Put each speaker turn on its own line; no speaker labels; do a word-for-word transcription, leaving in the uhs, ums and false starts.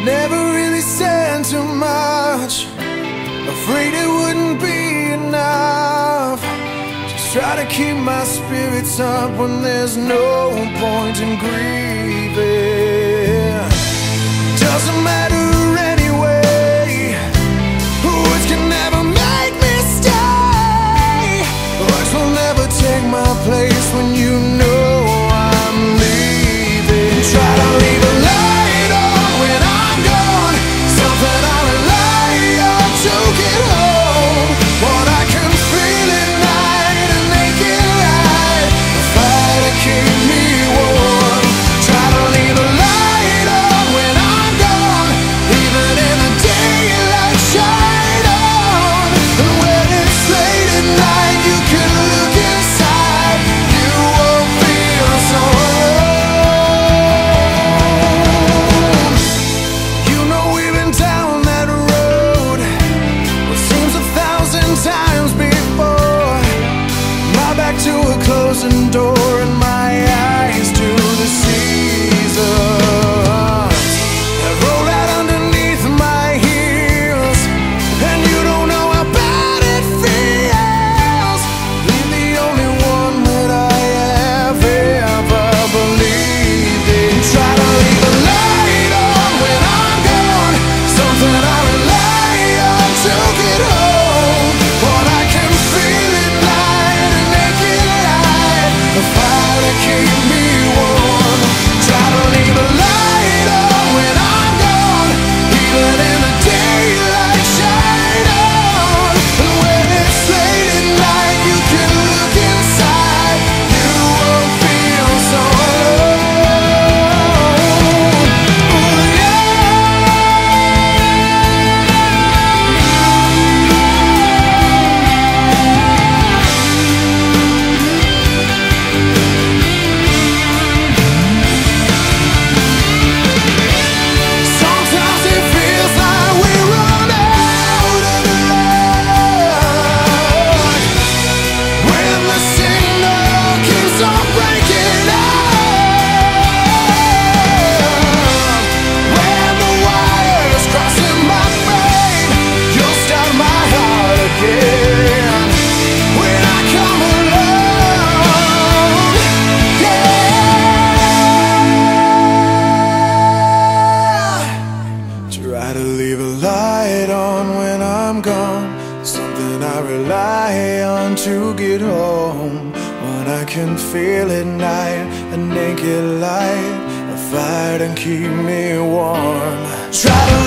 Never really said too much, afraid it wouldn't be enough. Just try to keep my spirits up when there's no point in grieving. Doesn't matter anyway, words can never make me stay. Words will never take my place when you know I'm leaving. Try to leave a light on when I'm gone, something I rely on to get home. What I can feel at night, a naked light, a fire to keep me warm. Try to leave a light on when I'm gone, even in the daylight shine on. And when it's late at night, you can look inside, you won't feel so alone. You know we've been down that road, what seems a thousand times before. My back to a closing door and my eyes to the seasons that roll out underneath my heels. And you don't know how bad it feels. You're the only one that I have ever believed in. Try to leave a light on when I'm gone, something I rely on to get home. What I can feel at night, a naked light, a fire to keep me warm. Try to leave a light on when I'm gone, even in the daylight shine on. And when it's late at night, you can look inside, you won't feel so alone. Ooh, sometimes it feels like we run out of luck when the signal keeps on breaking up. When the wires crossing my brain, you'll start my heart again. When I come alone, yeah. Try to leave a light on when I'm gone, something I rely on to get home. When I can feel at night, a naked light, a fire to keep me warm. Try to